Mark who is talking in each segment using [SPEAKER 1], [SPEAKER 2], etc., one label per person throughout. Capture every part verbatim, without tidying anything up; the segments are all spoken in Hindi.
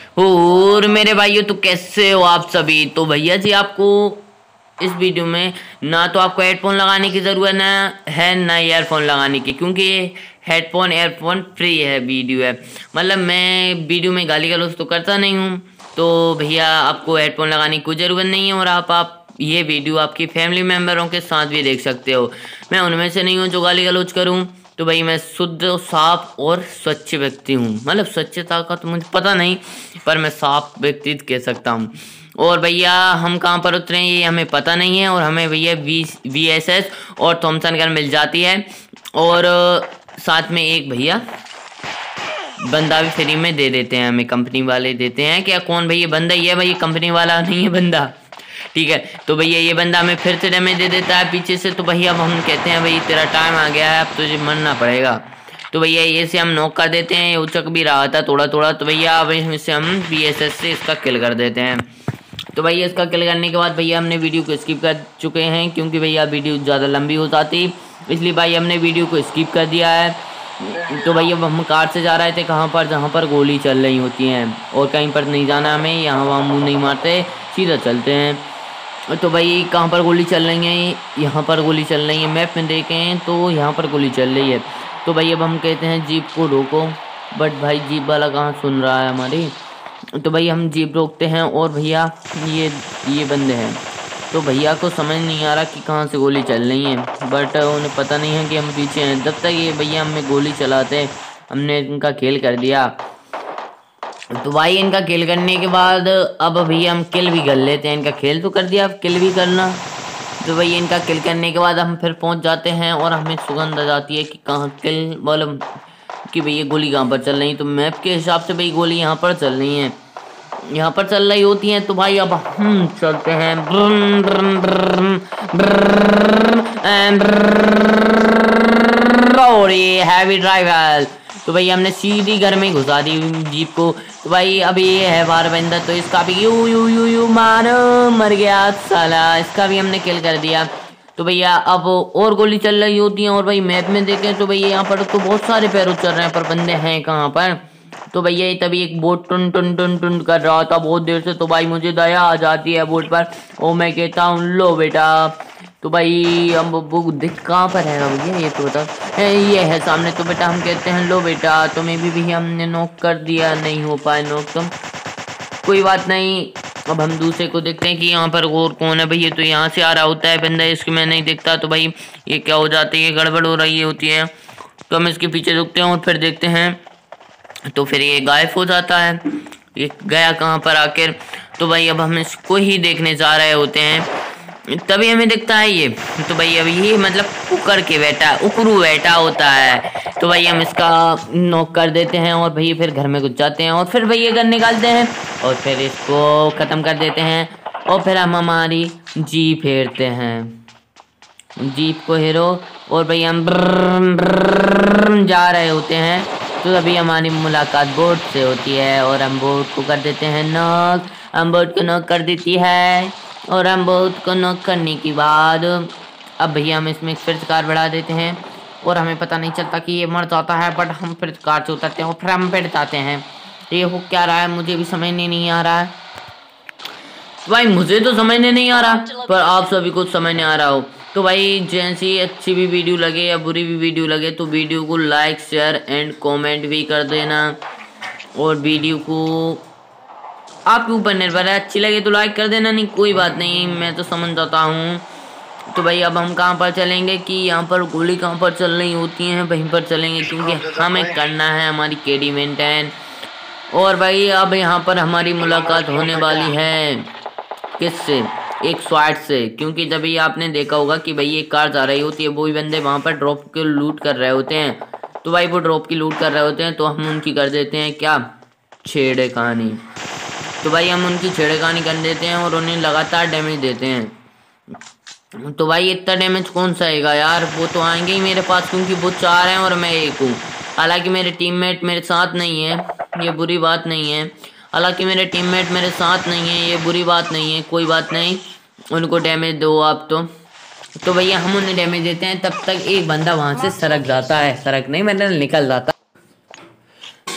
[SPEAKER 1] और मेरे भाइयों तो कैसे हो आप सभी। तो भैया जी आपको इस वीडियो में ना तो आपको हेडफोन लगाने की ज़रूरत ना है ना ईयरफोन लगाने की, क्योंकि ये हेडफोन एयरफोन फ्री है वीडियो है। मतलब मैं वीडियो में गाली गलौज तो करता नहीं हूँ, तो भैया आपको हेडफोन लगाने की कोई ज़रूरत नहीं है। और आप आप ये वीडियो आपकी फैमिली मेम्बरों के साथ भी देख सकते हो। मैं उनमें से नहीं हूँ जो गाली गलौज करूँ। तो भाई मैं शुद्ध साफ और स्वच्छ व्यक्ति हूँ। मतलब स्वच्छता का तो मुझे पता नहीं, पर मैं साफ व्यक्ति कह सकता हूँ। और भैया हम कहाँ पर उतरे ये हमें पता नहीं है, और हमें भैया वी वी एस एस और थॉमसन गन मिल जाती है, और साथ में एक भैया बंदा भी फ्री में दे देते हैं हमें, कंपनी वाले देते हैं। क्या कौन भैया बंदा? ये भाई कंपनी वाला नहीं है बंदा, ठीक है। तो भैया ये बंदा हमें फिर से डैमेज दे देता है पीछे से। तो भैया अब हम कहते हैं भाई तेरा टाइम आ गया है, अब तुझे मरना पड़ेगा। तो भैया ये से हम नॉक कर देते हैं, ये उचक भी रहा था थोड़ा थोड़ा। तो भैया अब इससे हम बी एस एस से इसका किल कर देते हैं। तो भैया इसका किल करने के बाद भैया हमने वीडियो को स्किप कर चुके हैं, क्योंकि भैया वीडियो ज़्यादा लंबी हो जाती, इसलिए भाई हमने वीडियो को स्किप कर दिया है। तो भैया हम कार से जा रहे थे कहाँ पर, जहाँ पर गोली चल रही होती हैं, और कहीं पर नहीं जाना हमें, यहाँ वहाँ मुँह नहीं मारते, सीधा चलते हैं। तो भाई कहाँ पर गोली चल रही है? यहाँ पर गोली चल रही है, मैप में देखें तो यहाँ पर गोली चल रही है। तो भाई अब हम कहते हैं जीप को रोको, बट भाई जीप वाला कहाँ सुन रहा है हमारी। तो भाई हम जीप रोकते हैं, और भैया ये ये बंदे हैं। तो भैया को समझ नहीं आ रहा कि कहाँ से गोली चल रही है, बट उन्हें पता नहीं है कि हम पीछे हैं। जब तक ये भैया हमें गोली चलाते हमने इनका खेल कर दिया। तो भाई इनका किल करने के बाद अब भैया हम किल भी कर लेते हैं। इनका खेल तो कर दिया, अब किल भी करना। तो भाई इनका किल करने के बाद हम फिर पहुंच जाते हैं, और हमें सुगंध आ जाती है कि कहाँ किल, मतलब कि भैया गोली कहाँ पर चल रही है। तो मैप के हिसाब से भाई गोली यहाँ पर चल रही है, यहाँ पर चल रही होती हैं। तो भाई अब हम चलते हैं और ये हैवी ड्राइवर। तो भाई हमने सीधी घर में घुसा दी जीप को। तो भाई अब ये है बार बंदा, तो इसका भी यू यू यू यू मारो, मर गया साला, इसका भी हमने किल कर दिया। तो भैया अब और गोली चल रही होती हैं, और भाई मैप में देखें तो भैया यहाँ पर तो बहुत सारे पैरों चल रहे हैं, पर बंदे हैं कहाँ पर। तो भैया तभी एक बोट टुन टुन टुन टुन कर रहा था बहुत देर से। तो भाई मुझे दया आ जाती है बोट पर, और मैं कहता हूँ लो बेटा। तो भाई हम वो दिख कहाँ पर है भैया, ये तो बता, ये है सामने। तो बेटा हम कहते हैं लो बेटा, तुम्हें भी भैया हमने नॉक कर दिया, नहीं हो पाए नॉक तुम, कोई बात नहीं। अब हम दूसरे को देखते हैं कि यहाँ पर और कौन है भैया। तो यहाँ से आ रहा होता है बंदा, इसकी मैं नहीं देखता। तो भाई ये क्या हो जाता है, ये गड़बड़ हो रही होती है। तो हम इसके पीछे रुकते हैं और फिर देखते हैं, तो फिर ये गायब हो जाता है। ये गया कहाँ पर आखिर। तो भाई अब हम इसको ही देखने जा रहे होते हैं, तभी हमें दिखता है ये। तो भाई अब ये मतलब उकर के बैठा उकरू बैठा होता है। तो भाई हम इसका नॉक कर देते हैं, और भैया फिर घर में घुस जाते हैं, और फिर भैया घर निकालते हैं, और फिर इसको ख़त्म कर देते हैं। और फिर हम हमारी जीप फेरते हैं, जीप को हेरो, और भैया हम ब्रर, ब्रर जा रहे होते हैं। तो अभी हमारी मुलाकात बोट से होती है, और हम बोट को कर देते हैं नॉक। हम बोट को नॉक कर देती है, और हम बोट को नॉक करने के बाद अब भैया हम इसमें फिर कार बढ़ा देते हैं, और हमें पता नहीं चलता कि ये मर जाता है, बट हम फिर कार से उतरते हैं और फिर हम बैठ जाते हैं। ये हो क्या रहा है मुझे भी समझने नहीं आ रहा है। तो भाई मुझे तो समझने नहीं आ रहा, पर आप सभी को समझने आ रहा हो। तो भाई जैसी अच्छी भी वीडियो लगे या बुरी भी वीडियो लगे, तो वीडियो को लाइक शेयर एंड कमेंट भी कर देना, और वीडियो को आपके ऊपर निर्भर है, अच्छी लगे तो लाइक कर देना, नहीं कोई बात नहीं, मैं तो समझ जाता हूँ। तो भाई अब हम कहाँ पर चलेंगे कि यहाँ पर गोली कहाँ पर चल रही होती हैं वहीं पर चलेंगे, क्योंकि हमें करना है हमारी केडी मेंटेन। और भाई अब यहाँ पर हमारी मुलाकात होने वाली है किससे, एक स्वाट से, क्योंकि जब ये आपने देखा होगा कि भाई एक कार जा रही होती है, वो ही बंदे वहाँ पर ड्रॉप के लूट कर रहे होते हैं। तो भाई वो ड्रॉप की लूट कर रहे होते हैं, तो हम उनकी कर देते हैं क्या, छेड़े कहानी। तो भाई हम उनकी छेड़े कहानी कर देते हैं, और उन्हें लगातार डैमेज देते हैं। तो भाई इतना डैमेज कौन सहेगा यार, वो तो आएंगे ही मेरे पास, क्योंकि वो चार हैं और मैं एक हूँ। हालांकि मेरे टीममेट मेरे साथ नहीं है, ये बुरी बात नहीं है। हालांकि मेरे टीममेट मेरे साथ नहीं है, ये बुरी बात नहीं है, कोई बात नहीं, उनको डैमेज दो आप। तो तो भैया हम उन्हें डैमेज देते हैं, तब तक एक बंदा वहाँ से सरक जाता है, सरक नहीं मतलब निकल जाता।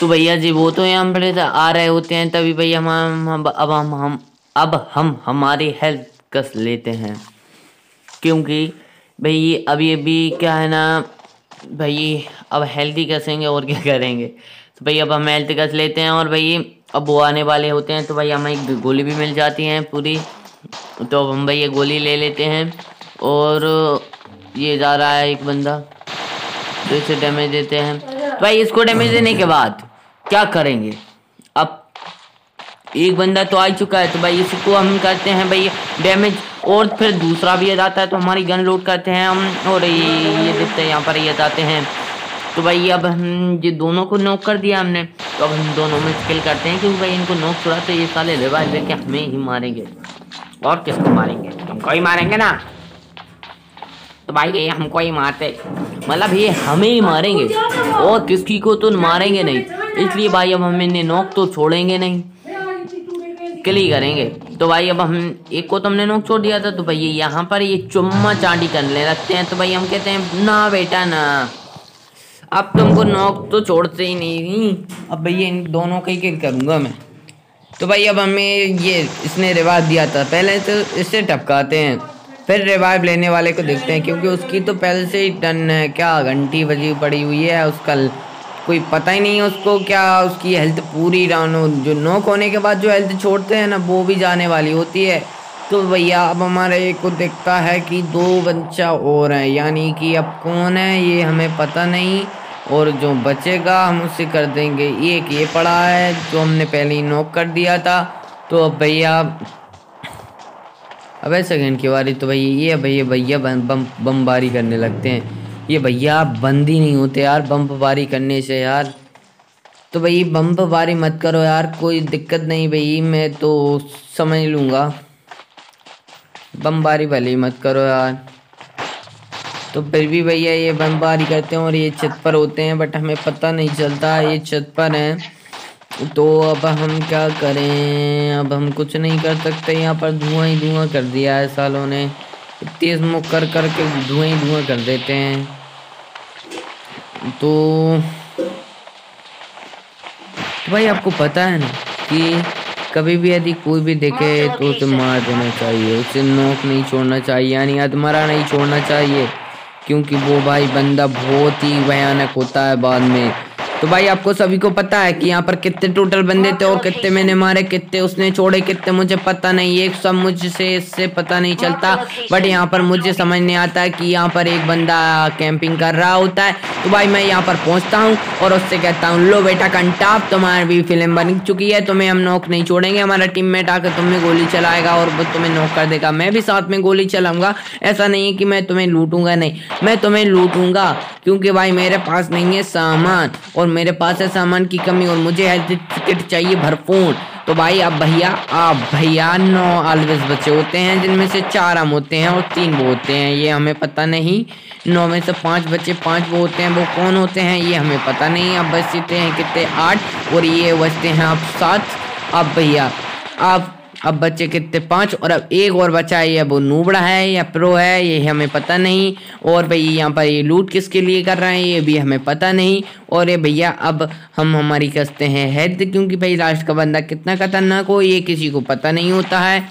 [SPEAKER 1] तो भैया जी वो तो यहाँ पर आ रहे होते हैं, तभी भैया हम, हम अब हम हम अब हम हमारी हेल्थ कस लेते हैं, क्योंकि भाई अभी अभी क्या है ना भाई, अब हेल्थ ही कसेंगे और क्या करेंगे। तो भाई अब हम हेल्थ कस लेते हैं और भाई अब वो आने वाले होते हैं, तो भाई हमें एक गोली भी मिल जाती है पूरी। तो अब हम भाई ये गोली ले लेते हैं और ये जा रहा है एक बंदा, तो इसे डैमेज देते हैं। तो भाई इसको डैमेज देने के बाद क्या करेंगे, अब एक बंदा तो आ चुका है, तो भाई इसको हम करते हैं भाई डैमेज, और फिर दूसरा भी आ जाता है, तो हमारी गन लोड करते हैं हम, और ये ये देखते हैं यहाँ पर ये जाते हैं। तो भाई अब हम ये दोनों को नॉक कर दिया हमने, तो अब हम दोनों में स्किल करते हैं, क्योंकि भाई इनको नॉक छुड़ा तो ये साले रिवाइव लेके हमें ही मारेंगे, और किसको मारेंगे, तुमको ही मारेंगे ना। तो भाई ये हमको ही मारते, मतलब ये हमें ही मारेंगे और किसी को तो मारेंगे नहीं, इसलिए भाई अब हम इन्हें नॉक तो छोड़ेंगे नहीं, किल ही करेंगे। तो भाई अब हम एक को तो हमने नॉक छोड़ दिया था, तो भाई यहाँ पर ये चुम्मा चांदी करने लगते हैं। तो भाई हम कहते हैं ना बेटा ना, अब तुमको नॉक तो छोड़ते ही नहीं, अब भैया इन दोनों का ही किल करूँगा मैं। तो भाई अब हमें ये इसने रिवाइव दिया था, पहले तो इससे टपकाते हैं, फिर रिवाइव लेने वाले को देखते हैं, क्योंकि उसकी तो पहले से ही टन है, क्या घंटी बजी पड़ी हुई है, उसका कोई पता ही नहीं है उसको, क्या उसकी हेल्थ पूरी डाउन हो, जो नॉक होने के बाद जो हेल्थ छोड़ते हैं ना वो भी जाने वाली होती है। तो भैया अब हमारे को दिखता है कि दो बच्चा और हैं, यानी कि अब कौन है ये हमें पता नहीं, और जो बचेगा हम उससे कर देंगे। एक ये पड़ा है जो हमने पहले ही नॉक कर दिया था। तो अब भैया अब सेकंड की बारी, तो भैया ये भैया भैया बम बमबारी करने लगते हैं, ये भैया बंद ही नहीं होते यार बमबारी करने से यार। तो भाई बमबारी मत करो यार, कोई दिक्कत नहीं भाई, मैं तो समझ लूँगा, बमबारी भले ही मत करो यार। तो फिर भी भैया ये बमबारी करते हैं और ये छत पर होते हैं, बट हमें पता नहीं चलता ये छत पर हैं। तो अब हम क्या करें, अब हम कुछ नहीं कर सकते, यहाँ पर धुआं ही धुआं कर दिया है सालों ने, तेज मुख कर कर के धुआं ही धुआं कर देते हैं। तो, तो भाई आपको पता है ना कि कभी भी यदि कोई भी देखे तो उसे मार देना चाहिए, उसे नोक नहीं छोड़ना चाहिए, यानी अधमरा नहीं छोड़ना चाहिए, क्योंकि वो भाई बंदा बहुत ही भयानक होता है बाद में। तो भाई आपको सभी को पता है कि यहाँ पर कितने टोटल बंदे थे और कितने मैंने मारे, कितने उसने छोड़े, कितने मुझे पता नहीं, एक सब मुझसे इससे पता नहीं चलता, बट यहाँ पर मुझे समझ नहीं आता है कि यहाँ पर एक बंदा कैंपिंग कर रहा होता है। तो भाई मैं यहाँ पर पहुँचता हूँ और उससे कहता हूँ लो बेटा कंटाप, तुम्हारी भी फिल्म बन चुकी है, तुम्हें हम नॉक नहीं छोड़ेंगे, हमारा टीममेट आकर तुम्हें गोली चलाएगा और वो तुम्हें नॉक कर देगा, मैं भी साथ में गोली चलाऊंगा। ऐसा नहीं है कि मैं तुम्हें लूटूंगा, नहीं मैं तुम्हें लूटूंगा, क्योंकि भाई मेरे पास नहीं है सामान, और मेरे पास है सामान की कमी, और मुझे हेल्थ किट चाहिए भरपूर। तो भाई अब भैया आप भैया नौ ऑलवेज बचे होते हैं, जिनमें से चार हम होते हैं और तीन वो होते हैं, ये हमें पता नहीं। नौ में से पांच बच्चे पांच वो होते हैं, वो कौन होते हैं ये हमें पता नहीं। अब बचते हैं कितने, आठ, और ये बचते हैं आप सात। अब भैया आप अब बच्चे कितने, पाँच, और अब एक और बचा है, ये वो नूबड़ा है या प्रो है ये हमें पता नहीं। और भाई यहाँ पर ये लूट किसके लिए कर रहे हैं ये भी हमें पता नहीं। और ये भैया अब हम हमारी कसते हैं हेड, क्योंकि भाई लास्ट का बंदा कितना खतरनाक हो ये किसी को पता नहीं होता है।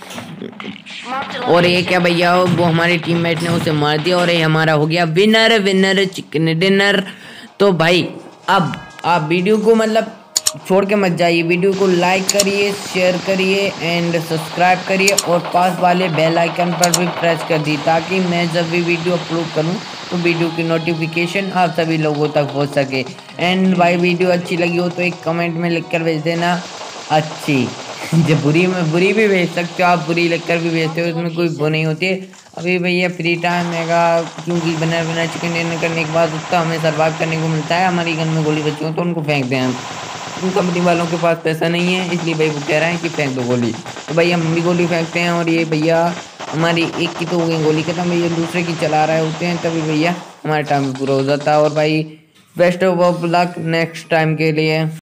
[SPEAKER 1] और ये क्या भैया वो हमारे टीममेट ने उसे मार दिया, और ये हमारा हो गया विनर विनर चिकन डिनर। तो भाई अब आप वीडियो को मतलब छोड़ के मत जाइए, वीडियो को लाइक करिए, शेयर करिए एंड सब्सक्राइब करिए, और पास वाले बेल आइकन पर भी प्रेस कर दी, ताकि मैं जब भी वीडियो अपलोड करूं तो वीडियो की नोटिफिकेशन आप सभी लोगों तक पहुंच सके। एंड भाई वीडियो अच्छी लगी हो तो एक कमेंट में लिख कर भेज देना अच्छी, जब बुरी में बुरी भी भेज सकते हो आप, बुरी लिख कर भी भेजते हो, इसमें कोई वो नहीं होती है। अभी भैया फ्री टाइम रहेगा, क्योंकि बिना बिना चिकन डिनर करने के बाद उसका हमें सर्वाइव करने को मिलता है। हमारी गन में गोली बची हो तो उनको फेंक दें हम, उन कंपनी वालों के पास पैसा नहीं है, इसलिए भाई वो कह रहे हैं कि फेंक दो गोली। तो भाई हम भी गोली फेंकते हैं, और ये भैया हमारी एक की तो हो गई गोली खत्म, भैया दूसरे की चला रहे होते हैं, तभी भैया हमारा टाइम पूरा हो जाता है। और भाई best of luck next time के लिए।